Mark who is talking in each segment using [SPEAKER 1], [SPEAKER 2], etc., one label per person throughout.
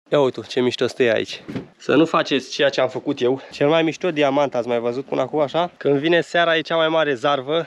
[SPEAKER 1] Ia uite ce mișto stă aici. Să nu faceți ceea ce am făcut eu. Cel mai mișto diamant ați mai văzut până acum așa? Când vine seara e cea mai mare zarvă.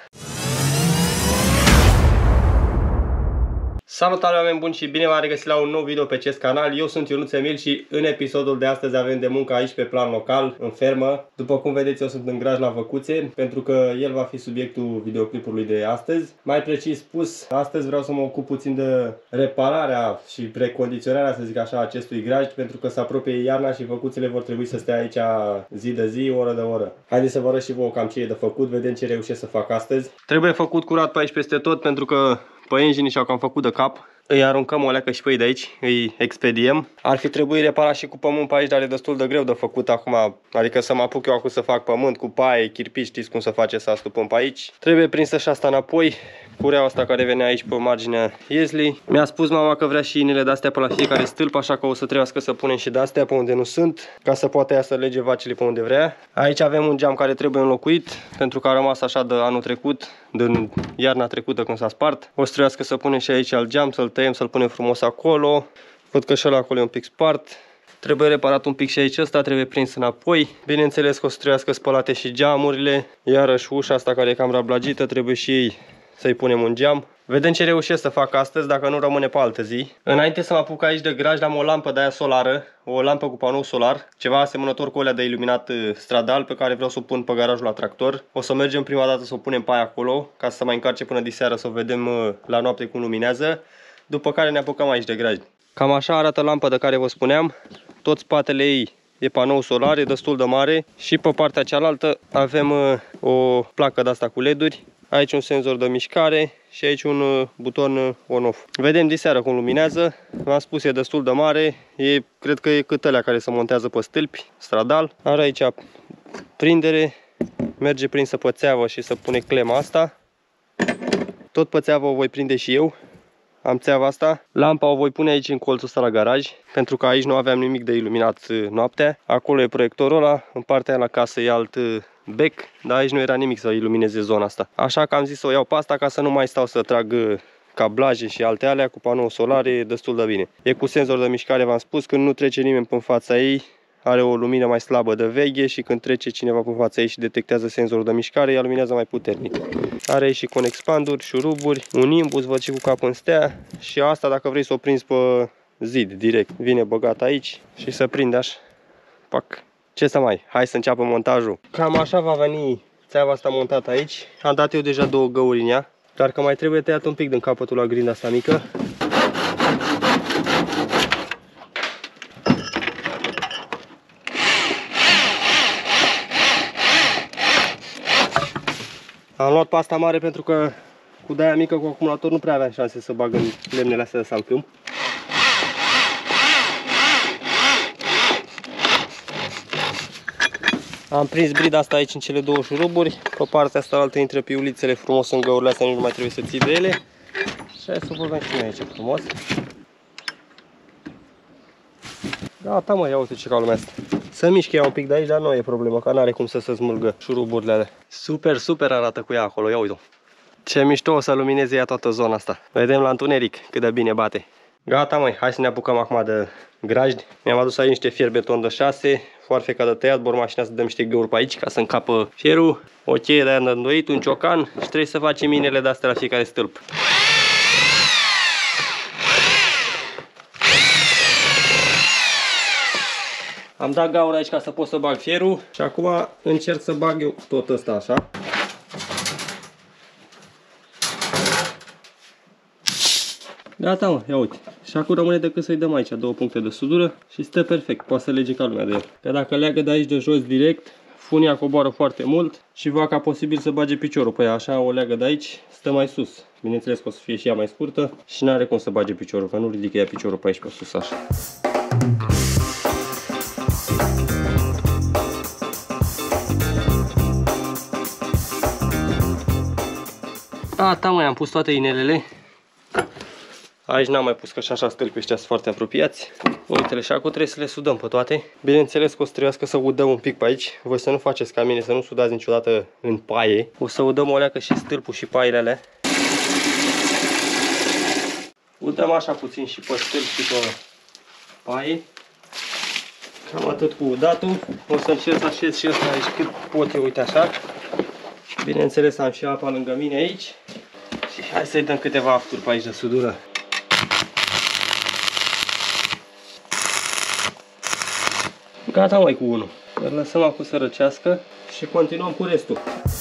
[SPEAKER 1] Salutare oameni buni și bine v-am regăsit la un nou video pe acest canal. Eu sunt Ionuț Emil și în episodul de astăzi avem de muncă aici pe plan local, în fermă. După cum vedeți, eu sunt în graj la Văcuțe, pentru că el va fi subiectul videoclipului de astăzi. Mai precis spus, astăzi vreau să mă ocup puțin de repararea și recondiționarea, să zic așa, acestui graj, pentru că se apropie iarna și Văcuțele vor trebui să stea aici zi de zi, oră de oră. Haideți să vă arăt și vouă cam ce e de făcut, vedem ce reușesc să fac astăzi. Trebuie făcut curat pe aici peste tot, pentru că păienjenii și-au cam făcut de cap. Îi aruncăm o leacă și pe ei de aici, îi expediem. Ar fi trebuit reparat și cu pământ pe aici, dar e destul de greu de făcut acum. Adică să mă apuc eu acum să fac pământ cu paie, chirpici, știți cum să face să astupăm pe aici. Trebuie prinsă și asta înapoi, cureaua asta care venea aici pe marginea iezlii. Mi-a spus mama că vrea și inele de-astea pe la fiecare stâlp, așa că o să trebuiască să punem și de-astea pe unde nu sunt, ca să poată ea să lege vacile pe unde vrea. Aici avem un geam care trebuie înlocuit, pentru că a rămas așa de anul trecut, din iarna trecută când s-a spart. O să trebuiască să punem și aici alt geam, să-l tăiem, să-l punem frumos acolo. Văd că și ăla acolo e un pic spart. Trebuie reparat un pic și aici, ăsta trebuie prins înapoi. Bineînțeles că o să trebuiască spălate și geamurile. Iarăși ușa asta care e cam rablagită, trebuie și ei să-i punem un geam. Vedem ce reușesc să fac astăzi, dacă nu rămâne pe altă zi. Înainte să mă apuc aici de graj, am o lampă de aia solară, o lampă cu panou solar, ceva asemănător cu alea de iluminat stradal, pe care vreau să o pun pe garajul la tractor. O să mergem prima dată să o punem pe aia acolo, ca să mai încarce până diseară, să o vedem la noapte cum luminează. După care ne apucăm aici de graj. Cam așa arată lampa de care vă spuneam. Tot spatele ei e panou solar, e destul de mare. Și pe partea cealaltă avem o placă de asta cu LED-uri. Aici un senzor de mișcare și aici un buton on-off. Vedem diseară cum luminează. V-am spus, e destul de mare. Cred că e cât alea care se montează pe stâlpi, stradal. Are aici prindere. Merge prinsă pe țeavă și să pune clema asta. Tot pe țeavă o voi prinde și eu. Am țeava asta. Lampa o voi pune aici în colțul ăsta la garaj, pentru că aici nu aveam nimic de iluminat noaptea. Acolo e proiectorul ăla, în partea aia la casă e alt bec, dar aici nu era nimic să ilumineze zona asta. Așa că am zis să o iau pe asta ca să nu mai stau să trag cablaje și alte alea. Cu panou solar e destul de bine. E cu senzor de mișcare, v-am spus, când nu trece nimeni pe fața ei, are o lumină mai slabă de veche și când trece cineva pe fața ei și detectează senzorul de mișcare, ea luminează mai puternic. Are și conexpanduri, șuruburi, un imbus, văd și cu capul în stea. Și asta, dacă vrei să o prinzi pe zid direct, vine băgat aici și să prinde așa. Pac. Ce să mai? Hai să înceapă montajul. Cam așa va veni țeava asta montată aici. Am dat eu deja 2 găuri în ea, dar că mai trebuie tăiat un pic din capătul la grinda asta mică. Am luat pasta mare pentru că cu de-aia mică, cu acumulator, nu prea aveam șanse să bag în lemnele astea de salcâm. Am prins brida asta aici în cele 2 șuruburi. Pe partea asta altă intră piulițele frumos în găurile astea, nici nu mai trebuie să ții de ele. Și hai să o băgăm și noi aici frumos. Gata, mă, ia uite ce ca lumea asta. Să mișcă ea un pic de aici, dar nu e problemă, că n-are cum să se smulgă șuruburile alea. Super, super arată cu ea acolo, ia uite-o. Ce mișto o să lumineze ea toată zona asta. Vedem la întuneric cât de bine bate. Gata, măi, hai să ne apucăm acum de grajdi. Mi-am adus aici niște fier beton de 6, foarfeca de tăiat, bormașina să dăm niște găuri pe aici ca să încapă fierul, o cheie de aia îndoit, un ciocan și trebuie să facem minele de astea la fiecare stâlp. Am dat gaură aici ca să pot să bag fierul și acum încerc să bag eu tot ăsta așa. Gata, mă, ia uite. Și acum rămâne decât să-i dăm aici 2 puncte de sudură și stă perfect, poate să lege ca lumea de el. Că dacă leagă de aici de jos direct, funia coboară foarte mult și vaca posibil să bage piciorul pe ea. Așa o leagă de aici, stă mai sus. Bineînțeles că o să fie și ea mai scurtă și n-are cum să bage piciorul, că nu ridică ea piciorul pe aici pe sus așa. Gata, mai am pus toate inelele. Aici n-am mai pus, că și așa stâlpii ăștia sunt foarte apropiați. Uite-le, și acum trebuie să le sudăm pe toate. Bineînțeles că o să trebuiască să udăm un pic pe aici. Voi să nu faceți ca mine, să nu sudați niciodată în paie. O să udăm o leacă și stâlpul și paiele alea. Udăm așa puțin și pe stâlp și pe paie. Cam atât cu udatul. O să încerc să așez și ăsta aici cât pot eu, uite așa. Bineînțeles am și apa lângă mine aici. Și hai să-i dăm câteva afturi pe aici de sudură. Gata mai cu unul. Îl lăsăm acum să răcească și continuăm cu restul.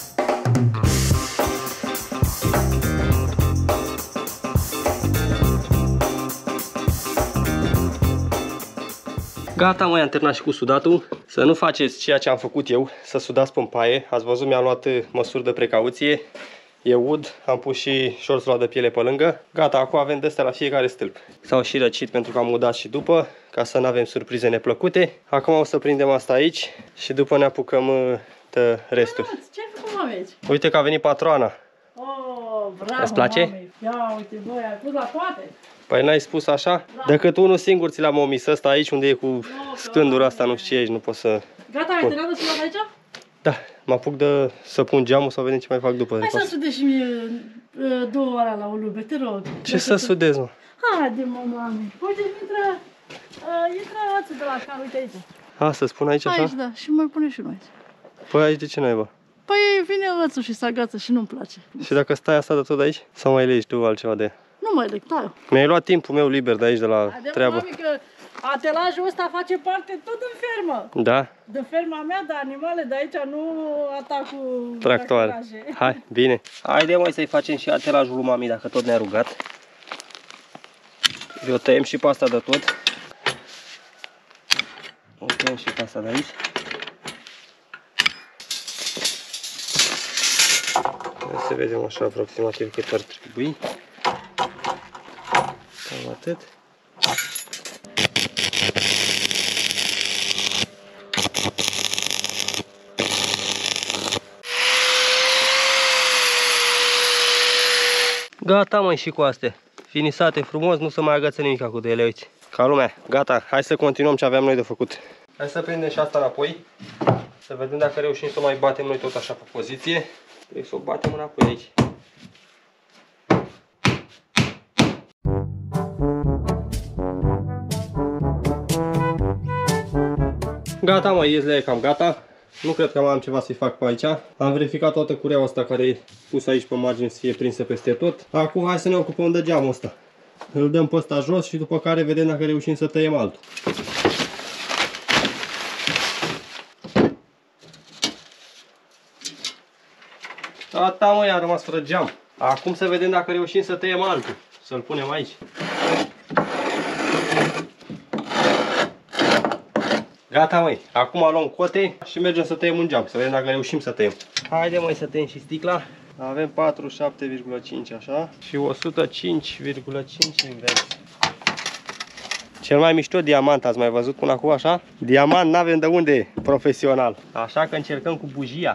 [SPEAKER 1] Gata, mai am terminat și cu sudatul. Să nu faceți ceea ce am făcut eu, să sudați pe paie. Ați văzut, mi-am luat măsuri de precauție. E ud, am pus și șorțul de piele pe lângă. Gata, acum avem de-astea la fiecare stâlp. S-au și răcit pentru că am udat și după, ca să nu avem surprize neplăcute. Acum o să prindem asta aici și după ne apucăm de restul.
[SPEAKER 2] Ce ai făcut, mami, aici?
[SPEAKER 1] Uite că a venit patroana.
[SPEAKER 2] Oh, bravo,
[SPEAKER 1] îți place?
[SPEAKER 2] mami. Ia uite, băi, ai pus la toate.
[SPEAKER 1] Păi n-ai spus așa? Da. Decât unul singur ți l-am omis, ăsta aici unde e cu stândura asta, nu știu ce aici, nu pot să...
[SPEAKER 2] Gata, ai terminat de sudat aici?
[SPEAKER 1] Da, mă apuc să pun geamul să vedem ce mai fac după.
[SPEAKER 2] Hai să sudezi și mie 2 ore la ulube, te rog.
[SPEAKER 1] Ce să sudez, mă?
[SPEAKER 2] Haide, mă, mami. Uite, intră ațul de la car, uite aici.
[SPEAKER 1] A, să spun aici așa?
[SPEAKER 2] Aici, da, și mai pune și unul aici.
[SPEAKER 1] Păi aici de ce naiba?
[SPEAKER 2] Păi vine ățul și se agață și nu-mi place.
[SPEAKER 1] Și dacă stai asta de tot de aici? Sau mai legi tu altceva de ea?
[SPEAKER 2] Nu mai leg, tai.
[SPEAKER 1] Mi-ai luat timpul meu liber de aici, de la treabă.
[SPEAKER 2] Mami, că atelajul ăsta face parte tot în fermă.
[SPEAKER 1] Da?
[SPEAKER 2] De ferma mea, de animale, de aici nu atacul
[SPEAKER 1] tractoare. Hai, bine. Haide, mai să-i facem și atelajul lui mami, dacă tot ne-a rugat. Eu tăiem și pe asta de tot. O tăiem și pe asta de aici. Să vedem așa aproximativ cât ar trebui. Cam atât. Gata, măi, și cu astea. Finisate frumos, nu se mai agăță nimic cu de ele, uite. Ca lumea, gata, hai să continuăm ce aveam noi de făcut. Hai să prindem și asta înapoi. Să vedem dacă reușim să o mai batem noi tot așa pe poziție. Trebuie să o batem înapoi aici. Gata, mă, ies cam gata. Nu cred că mai am ceva să-i fac pe aici. Am verificat toată cureaua asta care e pusă aici pe margine să fie prinsă peste tot. Acum hai să ne ocupăm de geamul ăsta. Îl dăm pe ăsta jos și după care vedem dacă reușim să tăiem altul. Gata, măi, a rămas fără geam. Acum să vedem dacă reușim să tăiem altul. Să-l punem aici. Gata, măi, acum luăm cote și mergem să tăiem un geam, să vedem dacă reușim să tăiem. Haide, măi, să tăiem și sticla. Avem 47,5 așa și 105,5 invers. Cel mai mișto diamant, ați mai văzut până acum așa? Diamant n-avem de unde profesional. Așa că încercăm cu bujia.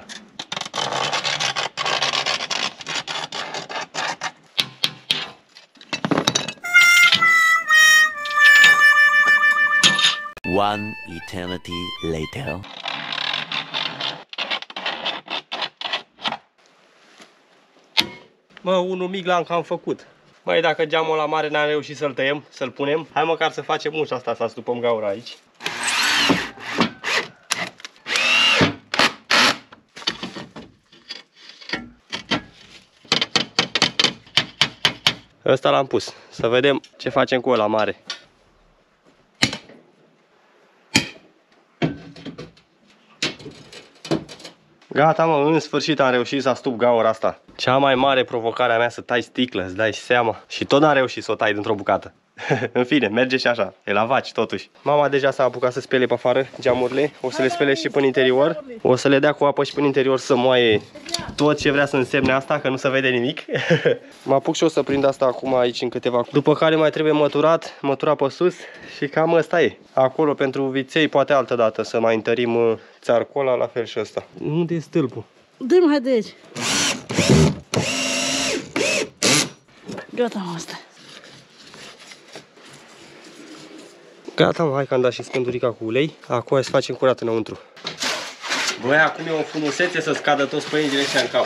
[SPEAKER 3] One eternity later.
[SPEAKER 1] Mă, unul mic l-am cam făcut. Măi, dacă geamul la mare n-am reușit să-l tăiem, să-l punem, hai măcar să facem ușa asta, să astupăm gaura aici. Ăsta l-am pus, să vedem ce facem cu ăla mare. Gata, mă, în sfârșit am reușit să astup gaura asta. Cea mai mare provocare a mea să tai sticlă, îți dai seama. Și tot n-am reușit să o tai dintr-o bucată. În fine, merge și așa, e la vaci totuși. Mama deja s-a apucat să spele pe afară geamurile. O să le spele și până interior. O să le dea cu apă și până interior să moaie tot ce vrea să însemne asta, că nu se vede nimic. Mă apuc și o să prind asta acum aici în câteva. După care mai trebuie măturat pe sus și cam ăsta e. Acolo pentru viței poate altă dată să mai întărim țarcola, la fel și ăsta. Unde e stâlpul?
[SPEAKER 2] Dă-mi, hai de aici. Gata, mă, asta.
[SPEAKER 1] Gata, mă, hai că am dat și scândurica cu ulei. Acum hai să facem curat înăuntru. Băi, acum e o frumusețe să scadă toți păinzile ăștia în cap.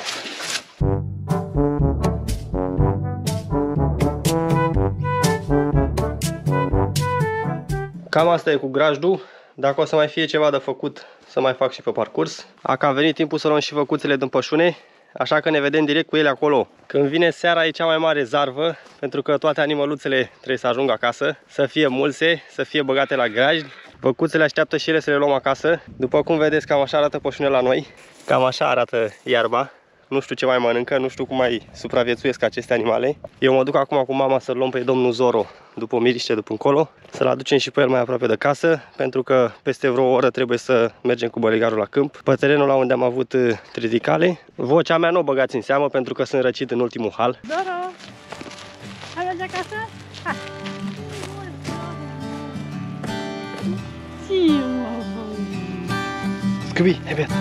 [SPEAKER 1] Cam asta e cu grajdul. Dacă o să mai fie ceva de făcut, să mai fac și pe parcurs. Dacă a venit timpul să luăm și văcuțele din pășune, așa că ne vedem direct cu ele acolo. Când vine seara e cea mai mare zarvă, pentru că toate animăluțele trebuie să ajungă acasă, să fie mulse, să fie băgate la grajd. Văcuțele așteaptă și ele să le luăm acasă. După cum vedeți, cam așa arată pășunea la noi. Cam așa arată iarba. Nu știu ce mai mănâncă, nu știu cum mai supraviețuiesc aceste animale. Eu mă duc acum cu mama să-l luăm pe domnul Zoro după Miriște, după încolo, să-l aducem și pe el mai aproape de casă, pentru că peste vreo oră trebuie să mergem cu bălegarul la câmp, pe terenul la unde am avut triticale. Vocea mea nu o băgați în seamă, pentru că sunt răcit în ultimul hal.
[SPEAKER 2] Zoro! Hai mergi acasă? Hai!
[SPEAKER 1] Scâbi, hai bine!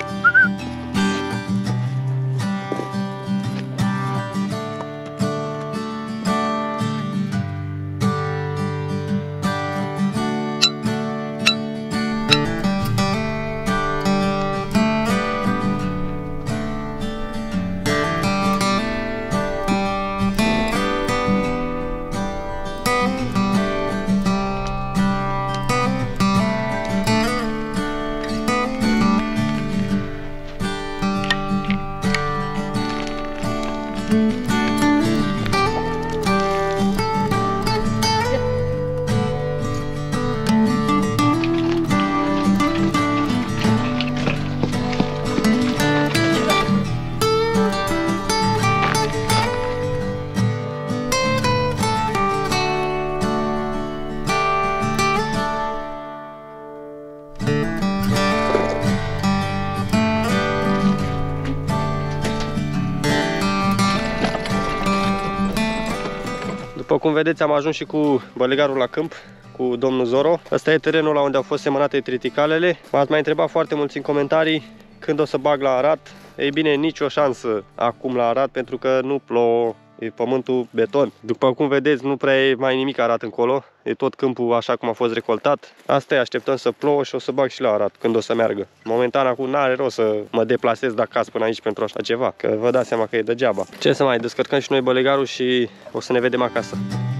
[SPEAKER 1] După cum vedeți, am ajuns și cu bălegarul la câmp, cu domnul Zoro. Ăsta e terenul la unde au fost semănate triticalele. M-ați mai întrebat foarte mulți în comentarii când o să bag la arat. Ei bine, nicio șansă acum la arat, pentru că nu plouă, e pământul beton. După cum vedeți, nu prea e mai nimic arat încolo. E tot câmpul așa cum a fost recoltat. Asta e, așteptăm să plouă și o să bag și la arat când o să meargă. Momentan acum n-are rost să mă deplasez de acasă până aici pentru așa ceva, că vă dați seama că e degeaba. Ce să mai, descărcăm și noi bălegarul și o să ne vedem acasă.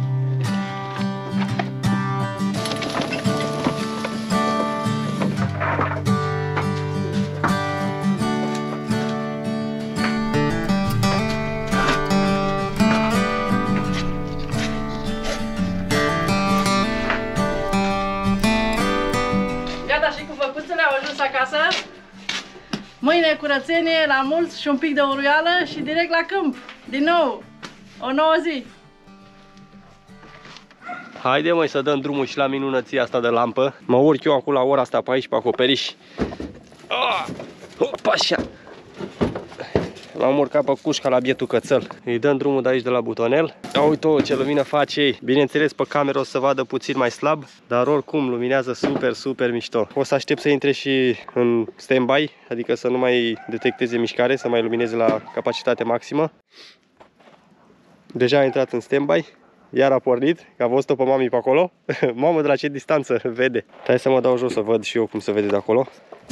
[SPEAKER 2] Acasă. Mâine curățenie la mulți și un pic de uruială și direct la câmp. Din nou, o nouă zi.
[SPEAKER 1] Haide măi să dăm drumul și la minunăția asta de lampă. Mă urc eu acum la ora asta pe aici, pe acoperiș. Opa, așa. M-am urcat pe cușca la bietul cățăl. Îi dăm drumul de aici de la butonel. Uite ce lumină face ei. Bineînțeles, pe cameră o să vadă puțin mai slab, dar oricum luminează super, super mișto. O să aștept să intre și în stand-by, adică să nu mai detecteze mișcare, să mai lumineze la capacitate maximă. Deja a intrat în stand-by. Iar a pornit, că a văzut-o pe mami pe acolo. Mamă, de la ce distanță vede. Hai să mă dau jos să văd și eu cum se vede de acolo.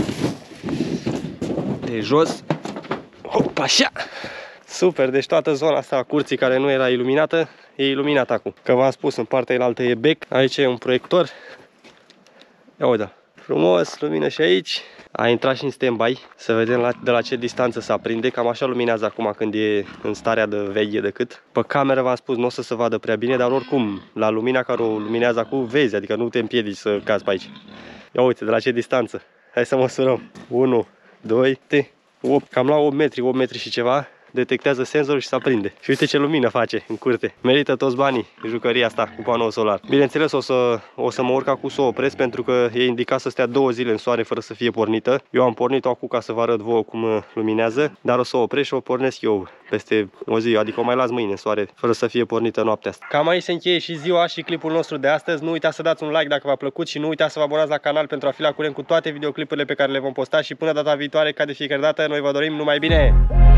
[SPEAKER 1] De jos. Hopa, așa! Super, deci toată zona asta a curții care nu era iluminată, e iluminată acum. Că v-am spus, în partea elaltă e bec, aici e un proiector. Ia uite, frumos, lumină și aici. A intrat și în stand-by, să vedem de la ce distanță se aprinde. Cam așa luminează acum când e în starea de veche decât. Pe cameră v-am spus, nu o să se vadă prea bine, dar oricum, la lumina care o luminează acum, vezi, adică nu te împiedici să cazi pe aici. Ia uite, de la ce distanță. Hai să măsurăm. 1, 2, 3, 8, cam la 8 metri, 8 metri și ceva. Detectează senzorul și se aprinde. Și uite ce lumină face în curte. Merită toți banii jucăria asta cu panou solar. Bineînțeles o să mă urc acum să o opresc, pentru că e indicat să stea 2 zile în soare fără să fie pornită. Eu am pornit-o acum ca să vă arăt vouă cum luminează, dar o să o opresc și o pornesc eu peste o zi, adică o mai las mâine în soare fără să fie pornită noaptea asta. Cam aici se încheie și ziua și clipul nostru de astăzi. Nu uitați să dați un like dacă v-a plăcut și nu uitați să vă abonați la canal pentru a fi la curent cu toate videoclipurile pe care le vom posta și până data viitoare, ca de fiecare dată, noi vă dorim numai bine!